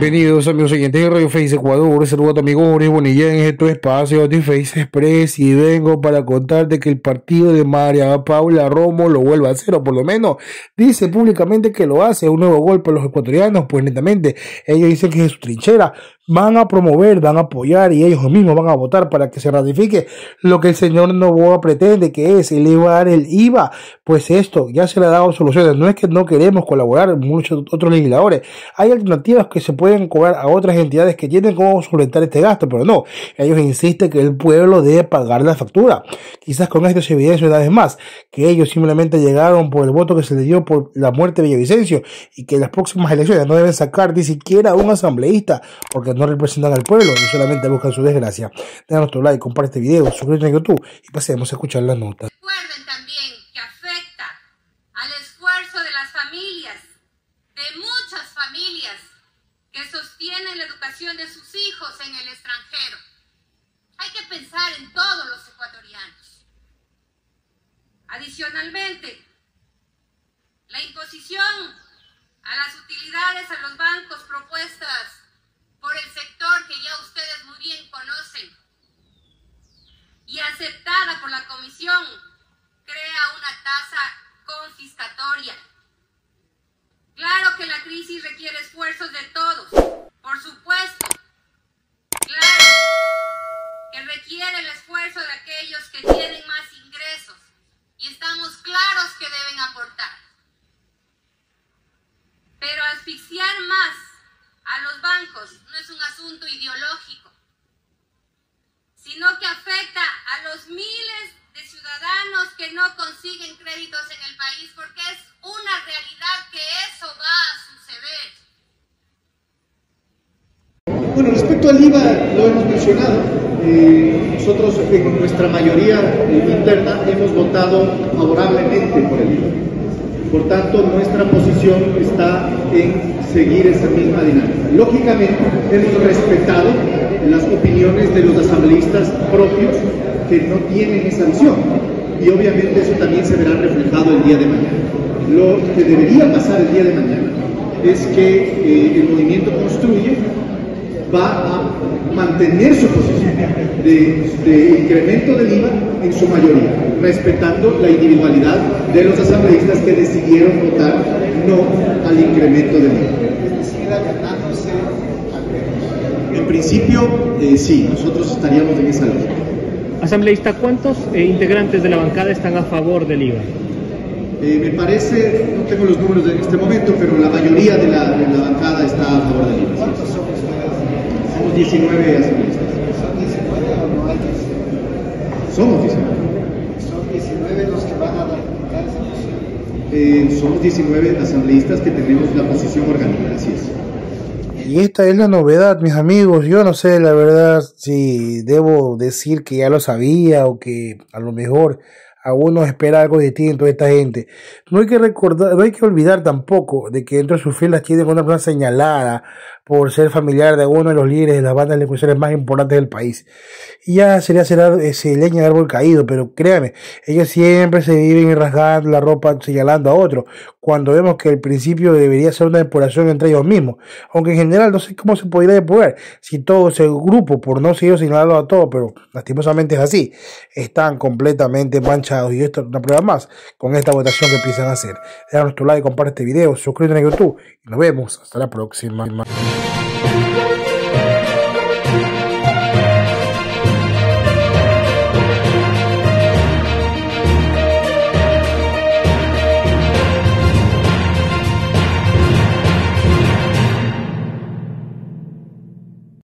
Bienvenidos amigos oyentes de Radio Face Ecuador, saludo a tu amigo Jorge Bonilla en este espacio de Face Express y vengo para contarte que el partido de María Paula Romo lo vuelve a hacer, o por lo menos dice públicamente que lo hace, un nuevo gol para los ecuatorianos. Pues netamente ellos dicen que es su trinchera, van a promover, van a apoyar y ellos mismos van a votar para que se ratifique lo que el señor Noboa pretende, que es elevar el IVA. Pues esto ya se le ha dado soluciones, no es que no queremos colaborar, muchos otros legisladores, hay alternativas que se pueden cobrar a otras entidades que tienen cómo solventar este gasto, pero no, ellos insisten que el pueblo debe pagar la factura. Quizás con esto se evidencia una vez más que ellos simplemente llegaron por el voto que se les dio por la muerte de Villavicencio y que en las próximas elecciones no deben sacar ni siquiera un asambleísta porque no representan al pueblo y solamente buscan su desgracia. Déjanos tu like, comparte este video, suscríbete a YouTube y pasemos a escuchar las notas. Recuerden también que afecta al esfuerzo de las familias, de muchas familias que sostienen la educación de sus hijos en el extranjero. Hay que pensar en todos los ecuatorianos. Adicionalmente, la imposición a las utilidades a los bancos propuestas por el sector que ya ustedes muy bien conocen y aceptada por la Comisión crea una tasa confiscatoria. Claro que la crisis requiere esfuerzos de todos, por supuesto. Claro que requiere el esfuerzo de aquellos que tienen más ingresos y estamos claros que deben aportar. Pero asfixiar más a los bancos no es un asunto ideológico, sino que afecta a los miles de ciudadanos que no consiguen créditos en el país, porque es una realidad que eso va a suceder. Bueno, respecto al IVA, lo hemos mencionado. Nosotros en nuestra mayoría interna hemos votado favorablemente por el IVA. Por tanto, nuestra posición está en seguir esa misma dinámica. Lógicamente, hemos respetado las opiniones de los asambleístas propios que no tienen esa visión. Y obviamente eso también se verá reflejado el día de mañana. Lo que debería pasar el día de mañana es que el movimiento Construye va a mantener su posición de incremento del IVA en su mayoría, respetando la individualidad de los asambleístas que decidieron votar no al incremento del IVA. En principio, sí, nosotros estaríamos en esa lógica. Asambleísta, ¿cuántos integrantes de la bancada están a favor del IVA? Me parece, no tengo los números en este momento, pero la mayoría de la bancada está a favor del IVA. ¿Cuántos somos ustedes? Somos 19 asambleístas. ¿Son 19 o no hay 19? Somos 19. ¿Son 19 los que van a ratificar esa posición? Somos 19 asambleístas que tenemos la posición orgánica, así es. Y esta es la novedad, mis amigos. Yo no sé la verdad si debo decir que ya lo sabía o que a lo mejor a uno espera algo distinto de esta gente. No hay que recordar, no hay que olvidar tampoco de que dentro de sus filas tienen una persona señalada por ser familiar de uno de los líderes de las bandas delincuenciales más importantes del país. Y ya sería leña de árbol caído, pero créanme, ellos siempre se viven rasgando la ropa señalando a otro, cuando vemos que el principio debería ser una depuración entre ellos mismos. Aunque en general no sé cómo se podría depurar si todo ese grupo, por no seguir señalando a todos, pero lastimosamente es así, están completamente manchados. Y esto es una prueba más con esta votación que empiezan a hacer. Déjanos tu like, comparte este video, suscríbete a YouTube y nos vemos hasta la próxima.